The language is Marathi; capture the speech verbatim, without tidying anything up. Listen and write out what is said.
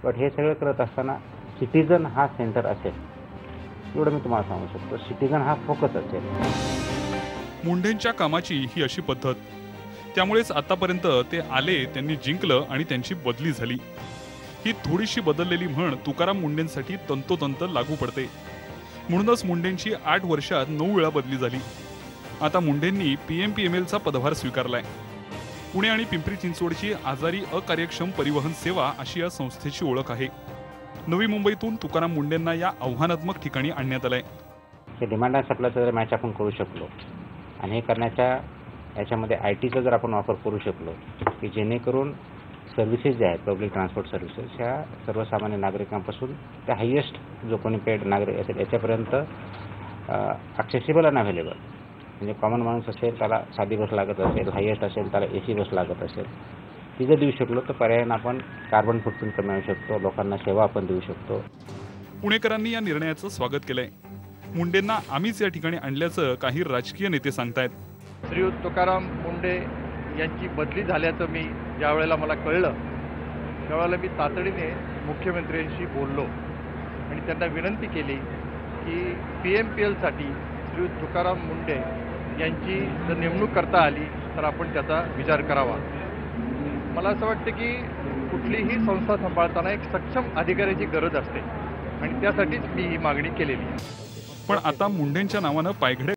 बट हे सगळं करत असताना सिटीजन हा सेंटर असेल एवढं मी तुम्हाला सांगू शकतो. सिटीजन हा फोकस असेल. मुंढेंच्या कामाची ही अशी पद्धत. त्यामुळेच आतापर्यंत ते आले, त्यांनी जिंकलं आणि त्यांची बदली झाली. ही थोडीशी बदललेली म्हण तुकाराम मुंढेंसाठी तंतोतंत लागू पडते. म्हणूनच मुंढेंची आठ वर्षात नऊ वेळा बदली झाली. आता मुंढेंनी पीएम पीएमएलचा पदभार स्वीकारलाय. पुणे आणि पिंपरी चिंचवडची आजारी अकार्यक्षम परिवहन सेवा अशी या संस्थेची ओळख आहे. नवी मुंबईतून तुकाराम मुंढेंना या आव्हानात्मक ठिकाणी आणण्यात आलंय. हे डिमांड आणि सप्लायचा जर मॅच आपण करू शकलो आणि हे करण्याच्या याच्यामध्ये आय टीचा जर आपण वापर करू शकलो की जेणेकरून सर्व्हिसेस ज्या आहेत पब्लिक ट्रान्सपोर्ट सर्व्हिसेस ह्या सर्वसामान्य नागरिकांपासून त्या हायेस्ट जो कोणी पेड नागरिक असेल याच्यापर्यंत ॲक्सेसिबल आणि अवेलेबल. म्हणजे कॉमन माणूस असेल त्याला साधी बस लागत असेल, हायेस्ट असेल त्याला ए सी बस लागत असेल, ती जर देऊ शकलो तर पर्यायानं आपण कार्बन फुटप्रिंट कमी होऊ शकतो. लोकांना सेवा आपण देऊ शकतो. पुणेकरांनी या निर्णयाचं स्वागत केलंय. मुंढेंना आम्हीच या ठिकाणी आणल्याचं काही राजकीय नेते सांगतायत. श्रीयुत तुकाराम मुंढे यांची बदली झाल्याचं मी ज्या वेळेला मला कळलं त्यावेळेला मी तातडीने मुख्यमंत्र्यांशी बोललो आणि त्यांना विनंती केली की पी एम पी एलसाठी श्रीयुत तुकाराम मुंढे यांची जर नेमणूक करता आली तर आपण त्याचा विचार करावा. मला असं वाटतं की कुठलीही संस्था सांभाळताना एक सक्षम अधिकाऱ्याची गरज असते आणि त्यासाठीच मी ही मागणी केलेली. पण आता मुंढेंच्या नावानं पायघड्या